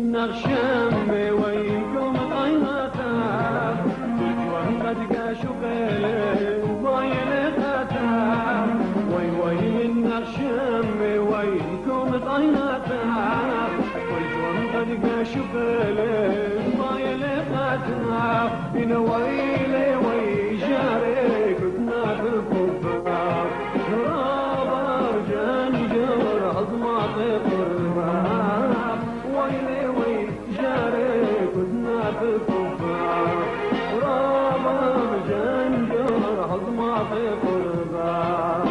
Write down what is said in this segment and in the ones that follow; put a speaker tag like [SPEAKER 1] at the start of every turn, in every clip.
[SPEAKER 1] النغشم وينكم طينتها قد قاشوا قلب باين خاتها وي النغشم وينكم طينتها قد قاشوا قلب باين خاتها إن ويلي ويجاري كنا في الكفار رابر جنجر عظمة قربان ويلي ويجاري كنا في الكفار رابر جنجر عظمة قربان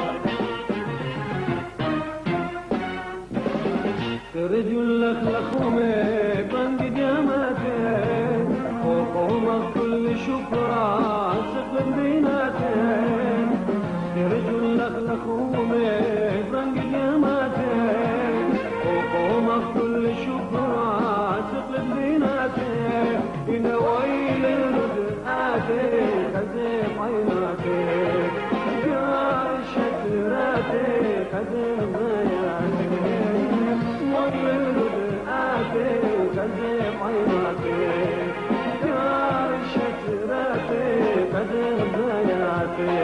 [SPEAKER 1] رجل لخلخومي بند جامتين وقومك كل شكرا سقم بيناتين رجل لخلخومي بند جامتين وقومك كل شكرا سقم بيناتين إن ويل الردآتي خزيف عيناتين جار شتراتي خزيف عيناتين كذب عيناتي يا شتراتي كذب بياتي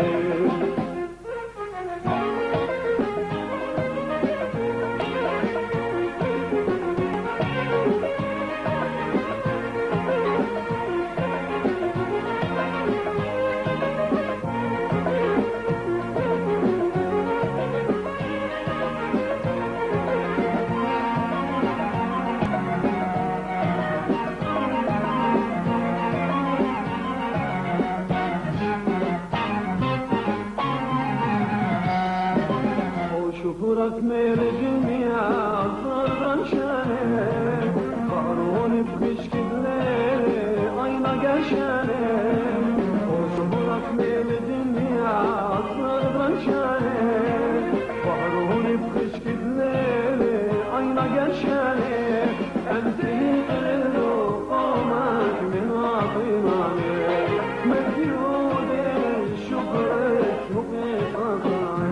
[SPEAKER 1] شكرك ميل الدنيا صار شانك قارون بخشك بليلي عينا قشانك وشكرك ميل الدنيا صار شانك قارون بخشك بليلي عينا قشانك انت قلل قومك من عطيمانك مكيود شكرك مقيت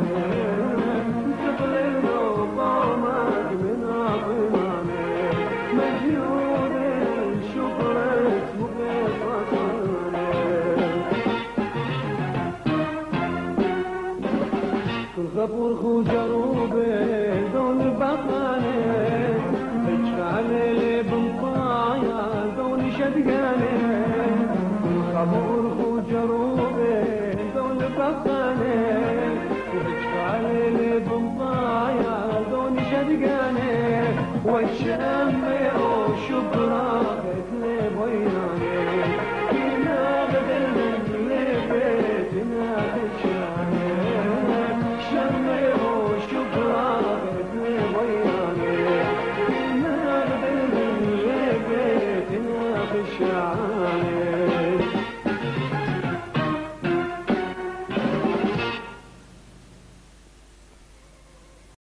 [SPEAKER 1] غفور خو جروبه دون بقانه اجعل لي بمطايا دون شدقانه غفور خو جروبه دون بقانه اجعل لي بمطايا دون شدقانه والشم وشبرا قتلي بينانه كنا بدل من لبيتنا خشانه شمي وشكرا قتلي بياني ما بدل من لبيتنا خشانه